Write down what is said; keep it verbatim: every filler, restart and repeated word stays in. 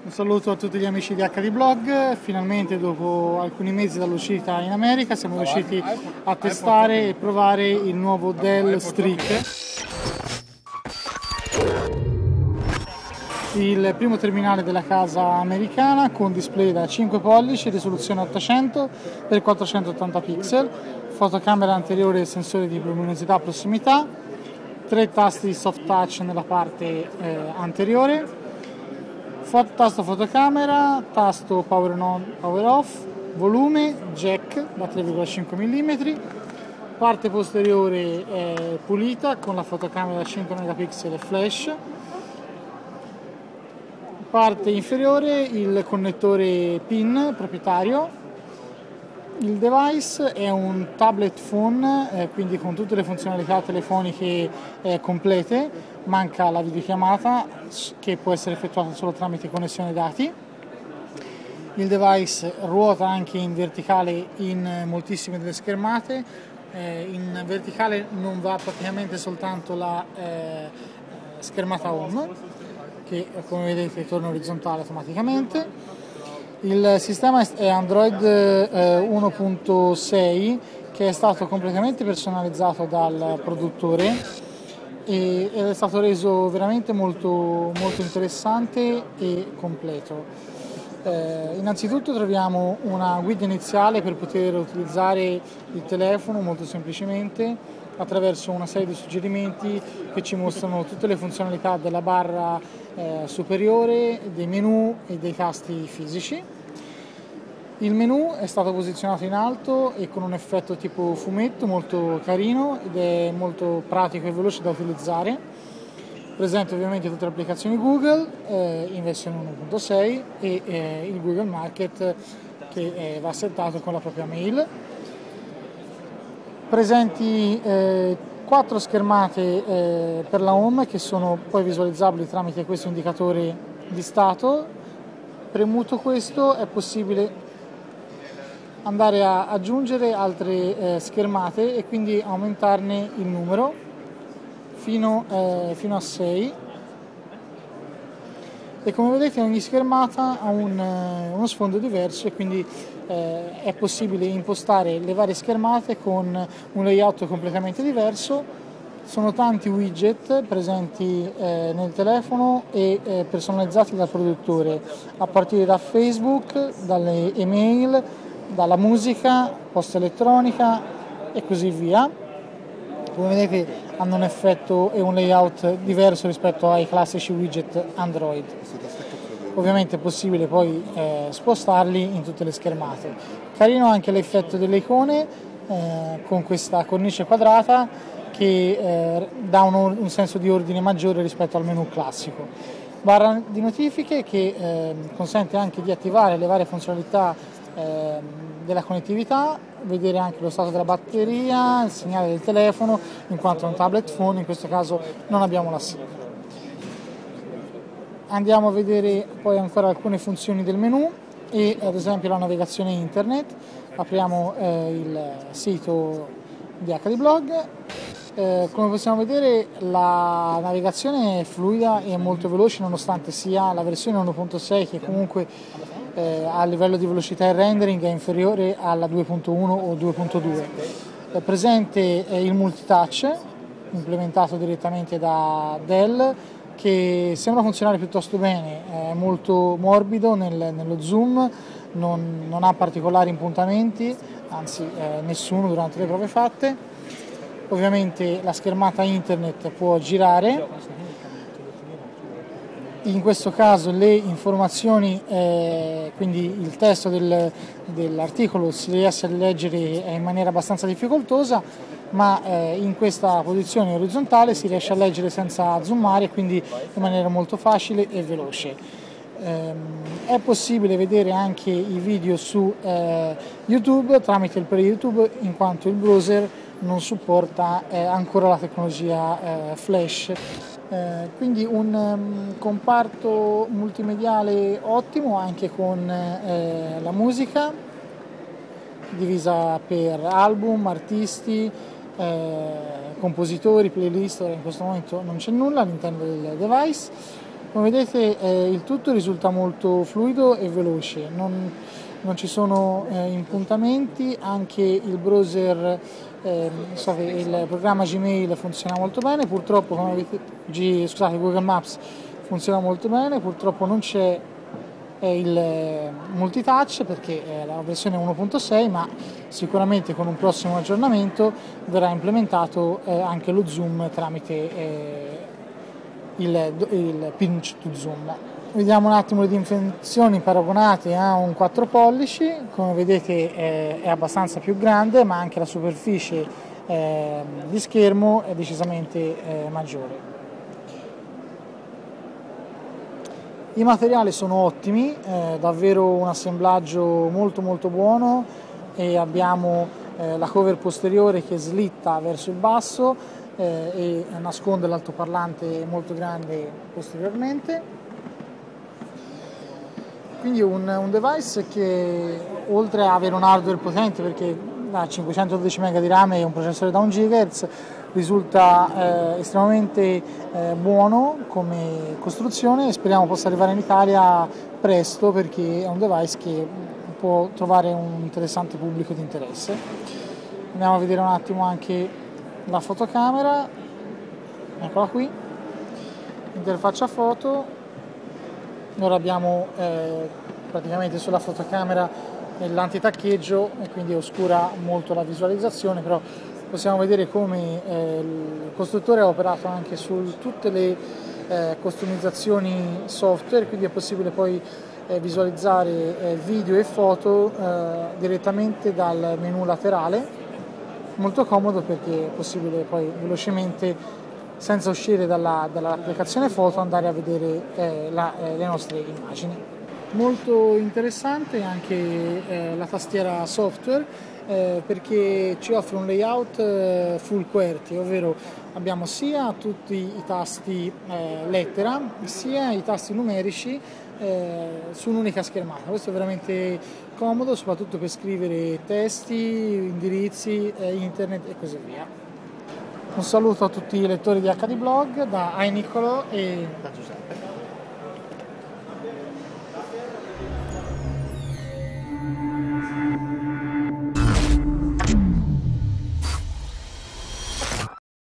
Un saluto a tutti gli amici di H D Blog, finalmente dopo alcuni mesi dall'uscita in America siamo riusciti a testare e provare il nuovo Dell Streak. Il primo terminale della casa americana con display da cinque pollici, risoluzione ottocento per quattrocentottanta pixel, fotocamera anteriore e sensore di luminosità a prossimità, tre tasti di soft touch nella parte eh, anteriore, tasto fotocamera, tasto power on, power off, volume, jack da tre virgola cinque millimetri, parte posteriore è pulita con la fotocamera da cinque megapixel e flash, parte inferiore il connettore PIN proprietario. Il device è un tablet phone, eh, quindi con tutte le funzionalità telefoniche eh, complete, manca la videochiamata che può essere effettuata solo tramite connessione dati. Il device ruota anche in verticale in moltissime delle schermate, eh, in verticale non va praticamente soltanto la eh, schermata home, che come vedete torna orizzontale automaticamente. Il sistema è Android uno punto sei che è stato completamente personalizzato dal produttore ed è stato reso veramente molto, molto interessante e completo. Eh, innanzitutto troviamo una guida iniziale per poter utilizzare il telefono molto semplicemente attraverso una serie di suggerimenti che ci mostrano tutte le funzionalità della barra eh, superiore, dei menu e dei tasti fisici. Il menu è stato posizionato in alto e con un effetto tipo fumetto molto carino ed è molto pratico e veloce da utilizzare. Presente ovviamente tutte le applicazioni Google eh, in versione uno punto sei e eh, il Google Market che eh, va settato con la propria mail. Presenti eh, quattro schermate eh, per la home che sono poi visualizzabili tramite questo indicatore di stato. Premuto questo è possibile andare a aggiungere altre eh, schermate e quindi aumentarne il numero fino, eh, fino a sei. E come vedete ogni schermata ha un, eh, uno sfondo diverso e quindi eh, è possibile impostare le varie schermate con un layout completamente diverso. Sono tanti widget presenti eh, nel telefono e eh, personalizzati dal produttore, a partire da Facebook, dalle email, dalla musica, posta elettronica e così via. Come vedete hanno un effetto e un layout diverso rispetto ai classici widget Android. Ovviamente è possibile poi eh, spostarli in tutte le schermate. Carino anche l'effetto delle icone eh, con questa cornice quadrata che eh, dà un, un senso di ordine maggiore rispetto al menu classico. Barra di notifiche che eh, consente anche di attivare le varie funzionalità eh, della connettività, vedere anche lo stato della batteria, il segnale del telefono, in quanto è un tablet phone, in questo caso non abbiamo la SIM. Andiamo a vedere poi ancora alcune funzioni del menu e ad esempio la navigazione internet. Apriamo eh, il sito di H D Blog. Eh, come possiamo vedere la navigazione è fluida e molto veloce nonostante sia la versione uno punto sei che comunque eh, a livello di velocità e rendering è inferiore alla due punto uno o due punto due. È presente eh, il multitouch implementato direttamente da Dell che sembra funzionare piuttosto bene, è molto morbido nel, nello zoom, non, non ha particolari impuntamenti, anzi eh, nessuno durante le prove fatte. Ovviamente la schermata internet può girare, in questo caso le informazioni, eh, quindi il testo del, dell'articolo si riesce a leggere in maniera abbastanza difficoltosa, ma eh, in questa posizione orizzontale si riesce a leggere senza zoomare, quindi in maniera molto facile e veloce. Eh, è possibile vedere anche i video su eh, YouTube tramite il player YouTube, in quanto il browser non supporta eh, ancora la tecnologia eh, flash. Eh, quindi un um, comparto multimediale ottimo anche con eh, la musica divisa per album, artisti, eh, compositori, playlist. Ora in questo momento non c'è nulla all'interno del device. Come vedete eh, il tutto risulta molto fluido e veloce, non, non ci sono eh, impuntamenti, anche il browser, eh, scusate, il programma Gmail funziona molto bene, purtroppo come vedete, G, scusate, Google Maps funziona molto bene, purtroppo non c'è eh, il multitouch perché è la versione uno punto sei, ma sicuramente con un prossimo aggiornamento verrà implementato eh, anche lo zoom tramite eh, il, il pinch to zoom. Vediamo un attimo le dimensioni paragonate a un quattro pollici, come vedete è, è abbastanza più grande, ma anche la superficie eh, di schermo è decisamente eh, maggiore. I materiali sono ottimi, eh, davvero un assemblaggio molto molto buono, e abbiamo eh, la cover posteriore che slitta verso il basso eh, e nasconde l'altoparlante molto grande posteriormente. Quindi un, un device che, oltre ad avere un hardware potente, perché ha cinquecentododici mega di RAM e un processore da un gigahertz, risulta eh, estremamente eh, buono come costruzione, e speriamo possa arrivare in Italia presto, perché è un device che può trovare un interessante pubblico di interesse. Andiamo a vedere un attimo anche la fotocamera, eccola qui, interfaccia foto. Ora abbiamo eh, praticamente sulla fotocamera l'antitaccheggio e quindi oscura molto la visualizzazione, però possiamo vedere come eh, il costruttore ha operato anche su tutte le eh, customizzazioni software, quindi è possibile poi eh, visualizzare eh, video e foto eh, direttamente dal menu laterale, molto comodo perché è possibile poi velocemente, senza uscire dalla, dall'applicazione foto, andare a vedere eh, la, eh, le nostre immagini. Molto interessante anche eh, la tastiera software eh, perché ci offre un layout eh, full QWERTY, ovvero abbiamo sia tutti i tasti eh, lettera sia i tasti numerici eh, su un'unica schermata. Questo è veramente comodo, soprattutto per scrivere testi, indirizzi, eh, internet e così via. Un saluto a tutti i lettori di acca di Blog da iNiccolo e da Giuseppe.